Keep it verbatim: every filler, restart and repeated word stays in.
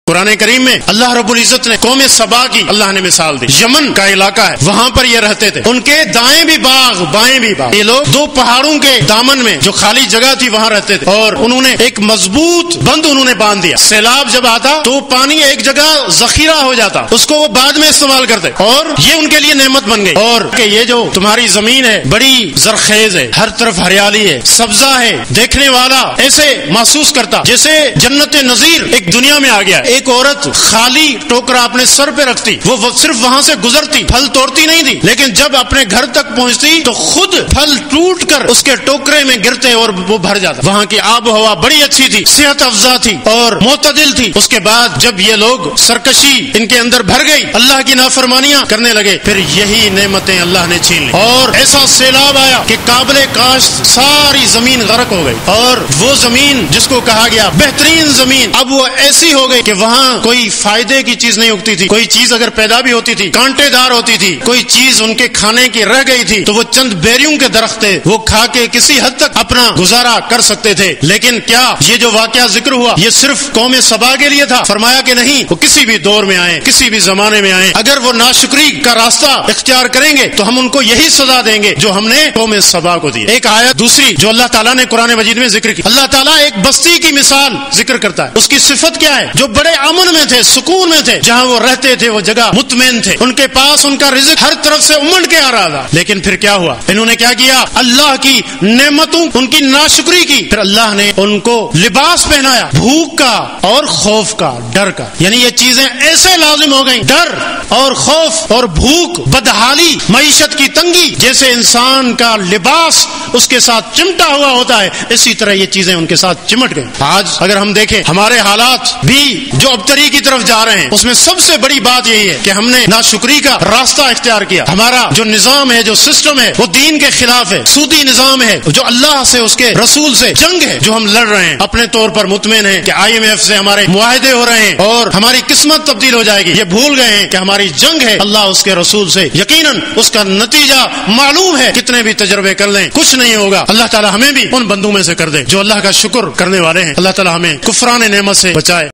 قرآن کریم میں اللہ رب العزت نے قوم سبا کی اللہ نے مثال دی. یمن کا علاقہ ہے, وہاں پر یہ رہتے تھے. ان کے دائیں بھی باغ بائیں بھی باغ. یہ لوگ دو پہاڑوں کے دامن میں جو خالی جگہ تھی وہاں رہتے تھے, اور انہوں نے ایک مضبوط بند انہوں نے باندھ دیا. سیلاب جب آتا تو پانی ایک جگہ ذخیرہ ہو جاتا, اس کو وہ بعد میں استعمال کرتے, اور یہ ان کے لیے نعمت بن گئی. اور کہ یہ جو تمہاری زمین ہے بڑی زرخیز ہے, ہر طرف ہریالی ہے, سبزہ ہے, دیکھنے والا ایسے محسوس کرتا جیسے جنت نظیر ایک دنیا میں آ گیا. ایک عورت خالی ٹوکرا اپنے سر پہ رکھتی, وہ صرف وہاں سے گزرتی, پھل توڑتی نہیں تھی, لیکن جب اپنے گھر تک پہنچتی تو خود پھل ٹوٹ کر اس کے ٹوکرے میں گرتے اور وہ بھر جاتا. وہاں کی آب و ہوا بڑی اچھی تھی, صحت افزا تھی اور معتدل تھی. اس کے بعد جب یہ لوگ سرکشی ان کے اندر بھر گئی, اللہ کی نافرمانیاں کرنے لگے, پھر یہی نعمتیں اللہ نے چھین لی, اور ایسا سیلاب آیا کہ قابل کاشت ساری زمین غرق ہو گئی. اور وہ زمین جس کو کہا گیا بہترین زمین, اب وہ ایسی ہو گئی کہ وہاں کوئی فائدے کی چیز نہیں اگتی تھی. کوئی چیز اگر پیدا بھی ہوتی تھی کانٹے دار ہوتی تھی, کوئی چیز ان کے کھانے کی رہ گئی تھی تو وہ چند بیریوں کے درخت تھے, وہ کھا کے کسی حد تک اپنا گزارا کر سکتے تھے. لیکن کیا یہ جو واقعہ ذکر ہوا یہ صرف قوم سبا کے لیے تھا؟ فرمایا کہ نہیں, وہ کسی بھی دور میں آئے, کسی بھی زمانے میں آئے, اگر وہ ناشکری کا راستہ اختیار کریں گے تو ہم ان کو یہی سزا دیں گے جو ہم نے قوم سبا کو دی. ایک آیت دوسری جو اللہ تعالیٰ نے قرآن مجید میں ذکر کی, اللہ تعالیٰ ایک بستی کی مثال ذکر کرتا ہے. اس کی صفت کیا ہے؟ جو بڑے امن میں تھے, سکون میں تھے, جہاں وہ رہتے تھے وہ جگہ مطمئن تھے, ان کے پاس ان کا رزق ہر طرف سے امنڈ کے آ رہا تھا. لیکن پھر کیا ہوا؟ انہوں نے کیا کیا؟ اللہ کی نعمتوں ان کی ناشکری کی. پھر اللہ نے ان کو لباس پہنایا بھوک کا اور خوف کا, ڈر کا. یعنی یہ چیزیں ایسے لازم ہو گئیں, ڈر اور خوف اور بھوک, بدحالی, معیشت کی تنگی, جیسے انسان کا لباس اس کے ساتھ چمٹا ہوا ہوتا ہے, اسی طرح یہ چیزیں ان کے ساتھ چمٹ گئیں. آج اگر ہم دیکھیں ہمارے حالات بھی جو ابتری کی طرف جا رہے ہیں, اس میں سب سے بڑی بات یہی ہے کہ ہم نے ناشکری کا راستہ اختیار کیا. ہمارا جو نظام ہے, جو سسٹم ہے, وہ دین کے خلاف ہے, سودی نظام ہے, جو اللہ سے اس کے رسول سے جنگ ہے جو ہم لڑ رہے ہیں. اپنے طور پر مطمئن ہیں کہ آئی ایم ایف سے ہمارے معاہدے ہو رہے ہیں اور ہماری قسمت تبدیل ہو جائے گی. یہ بھول گئے ہیں کہ ہماری جنگ ہے اللہ اس کے رسول سے. یقیناً اس کا نتیجہ معلوم ہے, کتنے بھی تجربے کر لیں کچھ نہیں ہوگا. اللہ تعالی ہمیں بھی ان بندوں میں سے کر دے جو اللہ کا شکر کرنے والے ہیں. اللہ تعالی ہمیں کفران نعمت سے بچائے.